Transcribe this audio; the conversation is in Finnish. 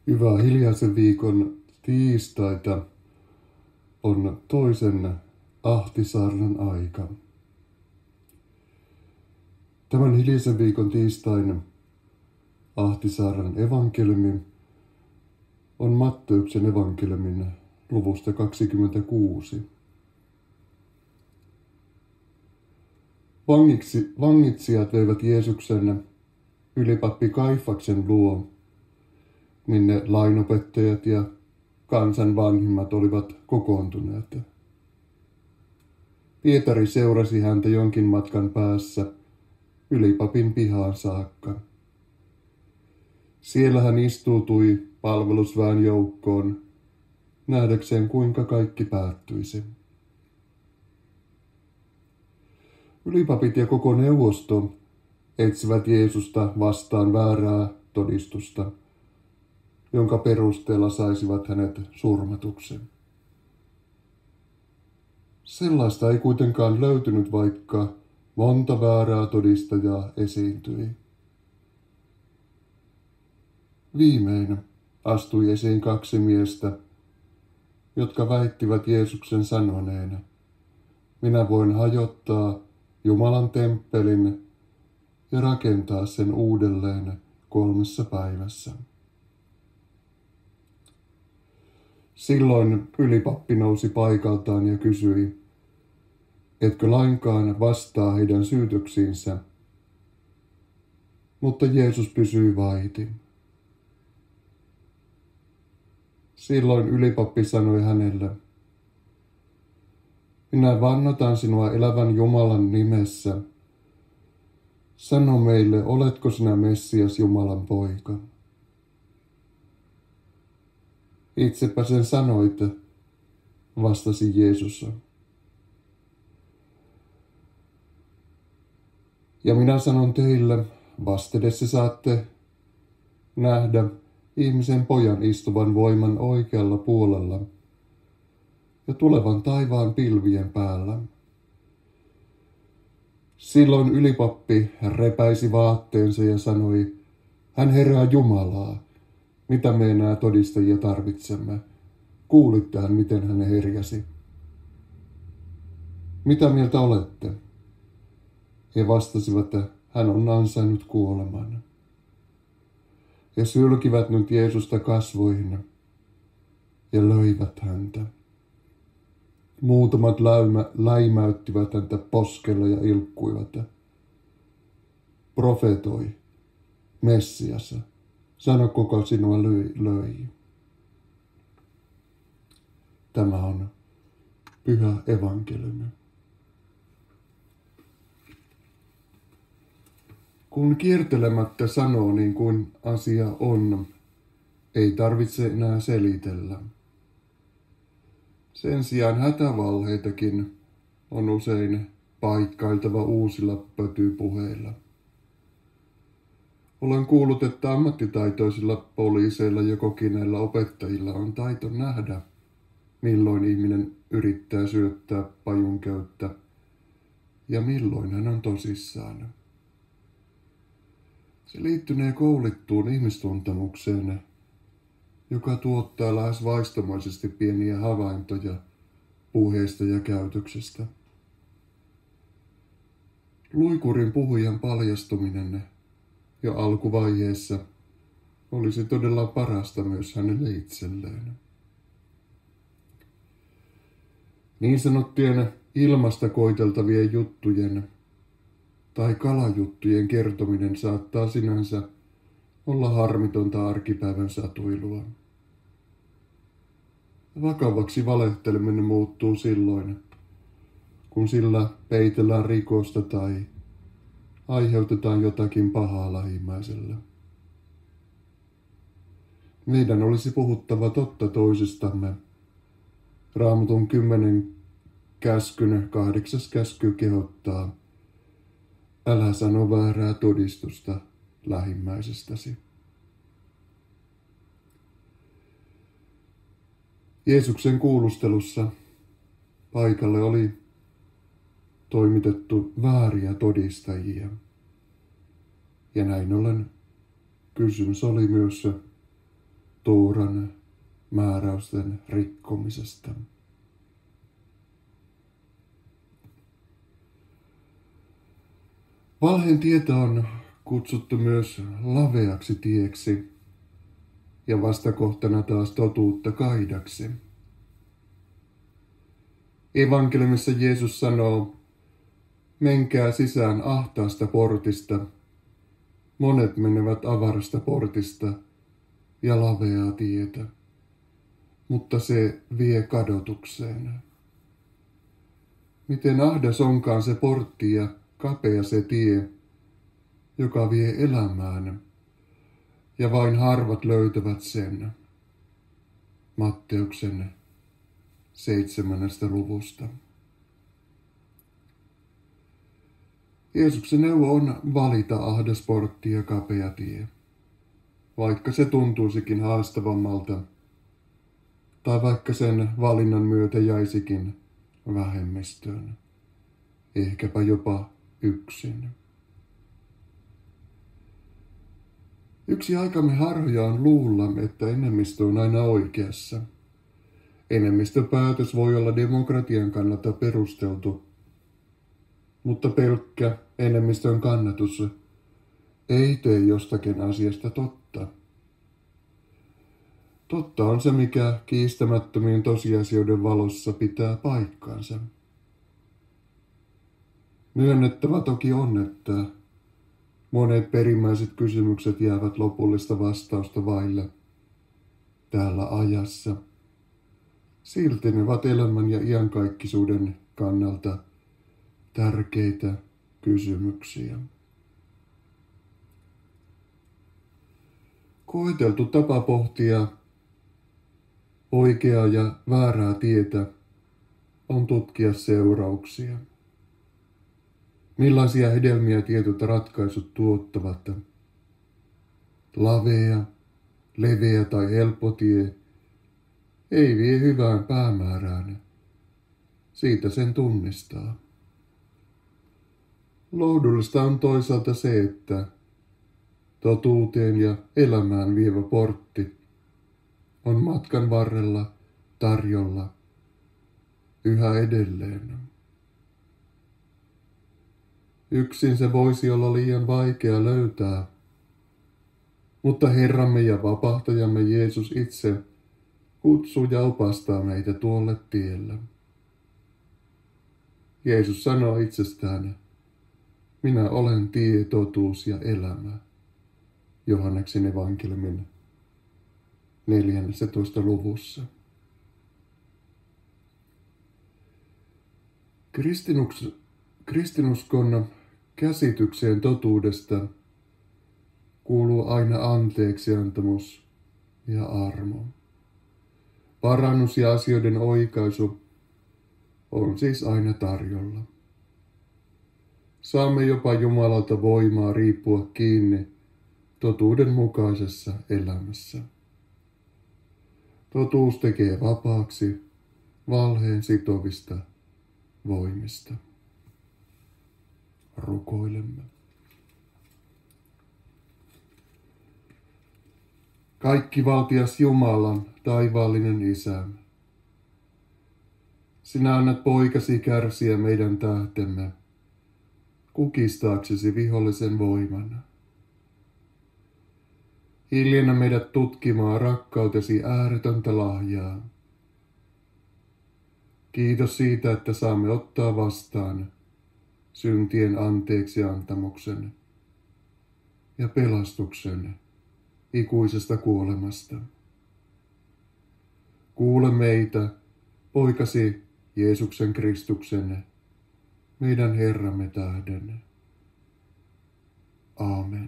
Hyvää hiljaisen viikon tiistaita on toisen ahtisaarnan aika. Tämän hiljaisen viikon tiistain ahtisaarnan evankeliumi on Matteuksen evankeliumin luvusta 26. Vangitsijat veivät Jeesuksen ylipappi Kaifaksen luo, minne lainopettajat ja kansan vanhimmat olivat kokoontuneet. Pietari seurasi häntä jonkin matkan päässä ylipapin pihaan saakka. Siellä hän istuutui palvelusväen joukkoon nähdäkseen, kuinka kaikki päättyisi. Ylipapit ja koko neuvosto etsivät Jeesusta vastaan väärää todistusta, jonka perusteella saisivat hänet surmatuksi. Sellaista ei kuitenkaan löytynyt, vaikka monta väärää todistajaa esiintyi. Viimein astui esiin kaksi miestä, jotka väittivät Jeesuksen sanoneen: "Minä voin hajottaa Jumalan temppelin ja rakentaa sen uudelleen 3 päivässä." Silloin ylipappi nousi paikaltaan ja kysyi, etkö lainkaan vastaa heidän syytöksiinsä? Mutta Jeesus pysyi vaiti. Silloin ylipappi sanoi hänelle: "Minä vannotan sinua elävän Jumalan nimessä. Sano meille, oletko sinä Messias, Jumalan poika?" "Itsepä sen sanoit", vastasi Jeesus. "Ja minä sanon teille, vastedessä saatte nähdä ihmisen pojan istuvan voiman oikealla puolella ja tulevan taivaan pilvien päällä." Silloin ylipappi repäisi vaatteensa ja sanoi: "Hän herää Jumalaa. Mitä me enää todistajia tarvitsemme? Kuulittehan, miten hän herjasi. Mitä mieltä olette?" He vastasivat, että hän on ansainnut kuoleman. He sylkivät nyt Jeesusta kasvoihin ja löivät häntä. Muutamat läimäyttivät häntä poskella ja ilkkuivat: "Profetoi, Messias, sano, kuka sinua löi." Tämä on pyhä evankeliumi. Kun kiertelemättä sanoo niin kuin asia on, ei tarvitse enää selitellä. Sen sijaan hätävalheitakin on usein paikkailtava uusilla pötypuheilla. Olen kuullut, että ammattitaitoisilla poliiseilla ja kokeneilla opettajilla on taito nähdä, milloin ihminen yrittää syöttää pajunköyttä ja milloin hän on tosissaan. Se liittynee koulittuun ihmistuntemukseen, joka tuottaa lähes vaistomaisesti pieniä havaintoja puheesta ja käytöksestä. Luikurin puhujan paljastuminen jo alkuvaiheessa olisi todella parasta myös hänelle itselleen. Niin sanottujen ilmasta koiteltavien juttujen tai kalajuttujen kertominen saattaa sinänsä olla harmitonta arkipäivän satuilua. Vakavaksi valehteleminen muuttuu silloin, kun sillä peitellään rikosta tai aiheutetaan jotakin pahaa lähimmäiselle. Meidän olisi puhuttava totta toisistamme. Raamatun 10 käskyn 8. käsky kehottaa: älä sano väärää todistusta lähimmäisestäsi. Jeesuksen kuulustelussa paikalle oli toimitettu vääriä todistajia. Ja näin ollen kysymys oli myös Tooran määräysten rikkomisesta. Valheen tietä on kutsuttu myös laveaksi tieksi ja vastakohtana taas totuutta kaidaksi. Evankeliumissa Jeesus sanoo, menkää sisään ahtaasta portista, monet menevät avarasta portista ja laveaa tietä, mutta se vie kadotukseen. Miten ahdas onkaan se portti ja kapea se tie, joka vie elämään, ja vain harvat löytävät sen. Matteuksen 7. luvusta. Jeesuksen neuvo on valita ahdas portti ja kapea tie, vaikka se tuntuisikin haastavammalta, tai vaikka sen valinnan myötä jäisikin vähemmistöön, ehkäpä jopa yksin. Yksi aikamme harhoja on luulla, että enemmistö on aina oikeassa. Enemmistöpäätös voi olla demokratian kannalta perusteltu, mutta pelkkä enemmistön kannatus ei tee jostakin asiasta totta. Totta on se, mikä kiistämättömien tosiasioiden valossa pitää paikkansa. Myönnettävä toki on, että monet perimmäiset kysymykset jäävät lopullista vastausta vaille täällä ajassa. Silti ne ovat elämän ja iankaikkisuuden kannalta tärkeitä kysymyksiä. Koeteltu tapa pohtia oikeaa ja väärää tietä on tutkia seurauksia. Millaisia hedelmiä tietyt ratkaisut tuottavat? Lavea, leveä tai helppo tie ei vie hyvään päämäärään. Siitä sen tunnistaa. Lohdullista on toisaalta se, että totuuteen ja elämään vievä portti on matkan varrella tarjolla yhä edelleen. Yksin se voisi olla liian vaikea löytää, mutta Herramme ja vapahtajamme Jeesus itse kutsuu ja opastaa meitä tuolle tielle. Jeesus sanoo itsestään, minä olen tie, totuus ja elämä. Johanneksen evankeliumin 14. luvussa. Kristinuskon käsitykseen totuudesta kuuluu aina anteeksiantamus ja armo. Parannus ja asioiden oikaisu on siis aina tarjolla. Saamme jopa Jumalalta voimaa riippua kiinni totuuden mukaisessa elämässä. Totuus tekee vapaaksi valheen sitovista voimista. Rukoilemme. Kaikkivaltias Jumala, taivaallinen Isä, sinä annat poikasi kärsiä meidän tähtemme, kukistaaksesi vihollisen voiman. Hiljennä meidät tutkimaan rakkautesi ääretöntä lahjaa. Kiitos siitä, että saamme ottaa vastaan syntien anteeksiantamuksen ja pelastuksen ikuisesta kuolemasta. Kuule meitä, poikasi Jeesuksen Kristuksen, meidän Herramme tähden. Aamen.